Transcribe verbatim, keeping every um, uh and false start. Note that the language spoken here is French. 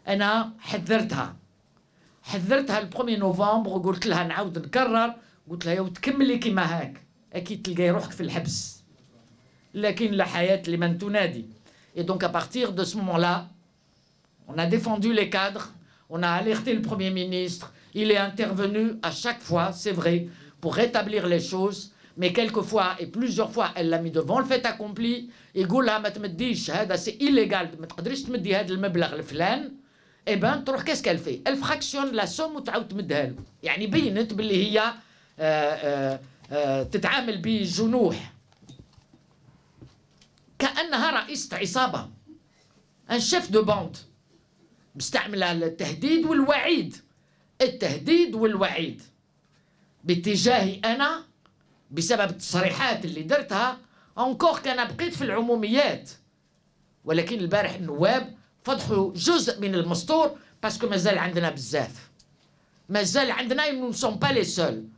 انا حذرتها حذرتها البروميي نوفمبر وقلت لها نعاود نكرر، قلت لها يا وتكملي كيما هاك اكيد تلقاي روحك في الحبس، لكن لا حياة لمن تنادي. Et donc à partir de ce moment-là, on a défendu les cadres, on a alerté le Premier ministre, il est intervenu à chaque fois, c'est vrai, pour rétablir les choses, mais quelquefois et plusieurs fois elle l'a mis devant le fait accompli. يقول لها ما تمديش هذا سي illégal، ما تقدريش تمدي هذا المبلغ الفلان. اي بان تروح كاس كال في الفراكسيون لا سوم وتعاود تمدها له، يعني بينت باللي هي آآ آآ آآ تتعامل بجنوح كأنها رئيسة عصابة، ان شيف دو باند، مستعملة التهديد والوعيد، التهديد والوعيد باتجاهي أنا بسبب التصريحات اللي درتها. انكور كان بقيت في العموميات، ولكن البارح النواب فضحوا جزء من المسطور باسكو مازال عندنا بزاف، مازال عندنا نو سون با لي سول.